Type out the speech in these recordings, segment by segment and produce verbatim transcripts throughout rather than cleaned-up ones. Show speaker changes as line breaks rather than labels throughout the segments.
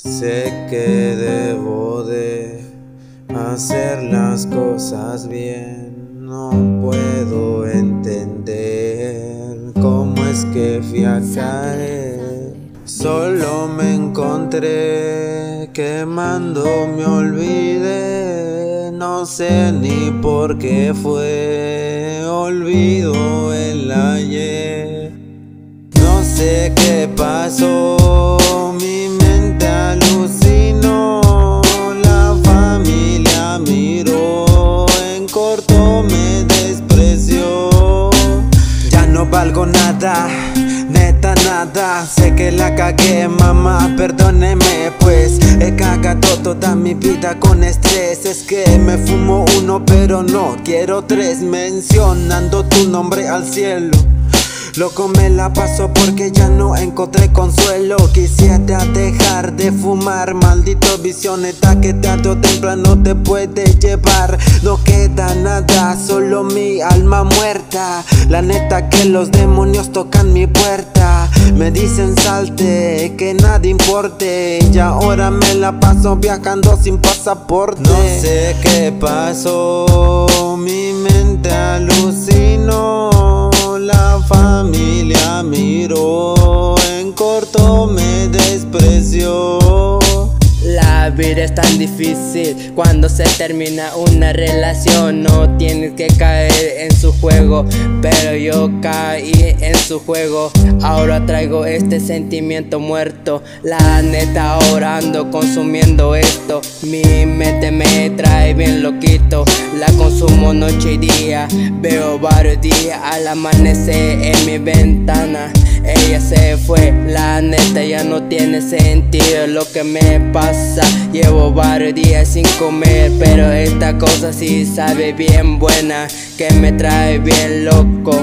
Sé que debo de hacer las cosas bien. No puedo entender cómo es que fui a caer. Solo me encontré quemando, me olvidé. No sé ni por qué fue, olvido el ayer. No sé qué pasó, mi mente alucinó. La familia miró, en corto me despreció. Ya no valgo nada, neta nada. Sé que la cagué, mamá, perdóneme, pues he cagado toda mi vida con estrés. Es que me fumo uno pero no quiero tres, mencionando tu nombre al cielo. Loco, me la paso porque ya no encontré consuelo. Quisiera dejar de fumar, maldito vicio, neta que tarde o temprano te puede llevar. No queda nada, solo mi alma muerta. La neta que los demonios tocan mi puerta. Me dicen salte, que nada importe. Y ahora me la paso viajando sin pasaporte. No sé qué pasó, mi mente alucinó. La familia miró, en corto me despreció.
La vida es tan difícil cuando se termina una relación. No tienes que caer en su juego, pero yo caí en su juego. Ahora traigo este sentimiento muerto. La neta ahora ando consumiendo esto. Mi mente me trae bien loquito. La consumo noche y día. Veo varios días al amanecer en mi ventana. Ella se fue, la neta ya no tiene sentido lo que me pasa. Llevo varios días sin comer, pero esta cosa sí sabe bien buena, que me trae bien loco.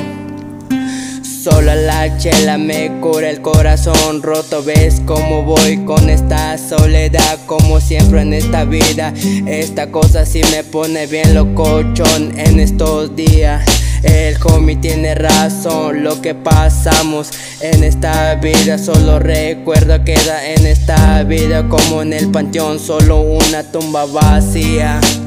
Solo la chela me cura el corazón roto. Ves cómo voy con esta soledad, como siempre en esta vida. Esta cosa sí me pone bien locochón en estos días. El homie tiene razón, lo que pasamos en esta vida. Solo recuerdo queda en esta vida como en el panteón, solo una tumba vacía.